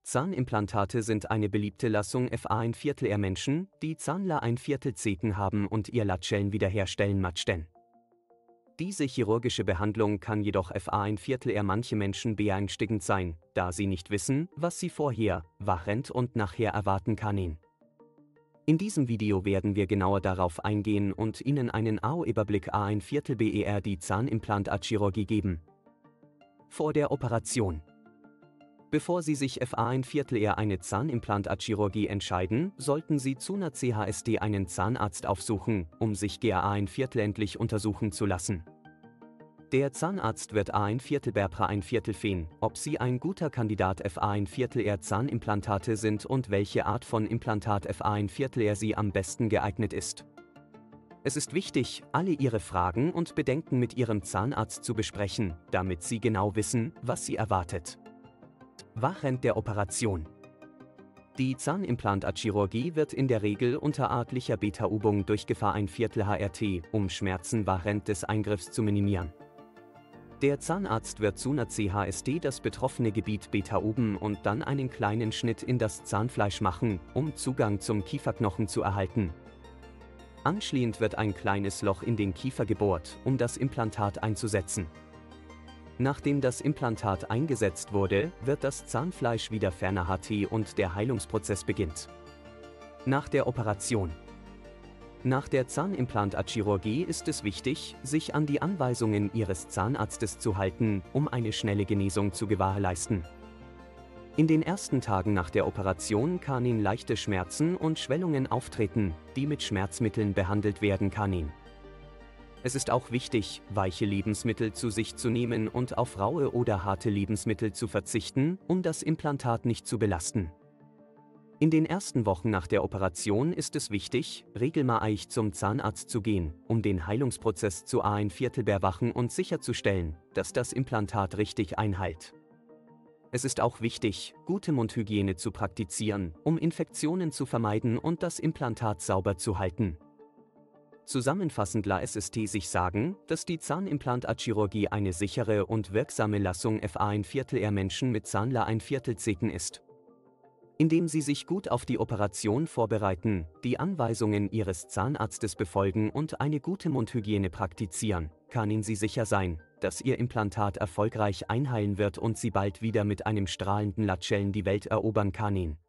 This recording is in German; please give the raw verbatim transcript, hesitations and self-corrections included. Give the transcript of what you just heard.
Zahnimplantate sind eine beliebte Lassung F A ein Viertel R Menschen, die Zahnla ein Viertel Zeken haben und ihr Latscheln wiederherstellen matchten. Diese chirurgische Behandlung kann jedoch F A ein Viertel R manche Menschen beängstigend sein, da sie nicht wissen, was sie vorher, während und nachher erwarten können. In diesem Video werden wir genauer darauf eingehen und Ihnen einen Au-Überblick A ein Viertel B E R die Zahnimplantatchirurgie geben. Vor der Operation. Bevor Sie sich F A ein Viertel R eine Zahnimplantatchirurgie entscheiden, sollten Sie Zuna C H S D einen Zahnarzt aufsuchen, um sich G A ein Viertel endlich untersuchen zu lassen. Der Zahnarzt wird A ein Viertel Berpra ein Viertel fehlen, ob Sie ein guter Kandidat F A ein Viertel R Zahnimplantate sind und welche Art von Implantat F A ein Viertel R Sie am besten geeignet ist. Es ist wichtig, alle Ihre Fragen und Bedenken mit Ihrem Zahnarzt zu besprechen, damit Sie genau wissen, was Sie erwartet. Während der Operation. Die Zahnimplantatchirurgie wird in der Regel unter artlicher Beta-Übung durch Gefahr ein Viertel H R T, um Schmerzen während des Eingriffs zu minimieren. Der Zahnarzt wird Zuna C H S D das betroffene Gebiet Beta-Üben und dann einen kleinen Schnitt in das Zahnfleisch machen, um Zugang zum Kieferknochen zu erhalten. Anschließend wird ein kleines Loch in den Kiefer gebohrt, um das Implantat einzusetzen. Nachdem das Implantat eingesetzt wurde, wird das Zahnfleisch wieder ferner H T und der Heilungsprozess beginnt. Nach der Operation. Nach der Zahnimplantatchirurgie ist es wichtig, sich an die Anweisungen Ihres Zahnarztes zu halten, um eine schnelle Genesung zu gewährleisten. In den ersten Tagen nach der Operation können leichte Schmerzen und Schwellungen auftreten, die mit Schmerzmitteln behandelt werden können. Es ist auch wichtig, weiche Lebensmittel zu sich zu nehmen und auf raue oder harte Lebensmittel zu verzichten, um das Implantat nicht zu belasten. In den ersten Wochen nach der Operation ist es wichtig, regelmäßig zum Zahnarzt zu gehen, um den Heilungsprozess zu A ein Viertel bewachen und sicherzustellen, dass das Implantat richtig einheilt. Es ist auch wichtig, gute Mundhygiene zu praktizieren, um Infektionen zu vermeiden und das Implantat sauber zu halten. Zusammenfassend lässt es sich sagen, dass die Zahnimplantatchirurgie eine sichere und wirksame Lassung F A ein Viertel R Menschen mit Zahnla ein Viertel Zeken ist. Indem Sie sich gut auf die Operation vorbereiten, die Anweisungen Ihres Zahnarztes befolgen und eine gute Mundhygiene praktizieren, können Sie sicher sein, dass Ihr Implantat erfolgreich einheilen wird und Sie bald wieder mit einem strahlenden Latscheln die Welt erobern können.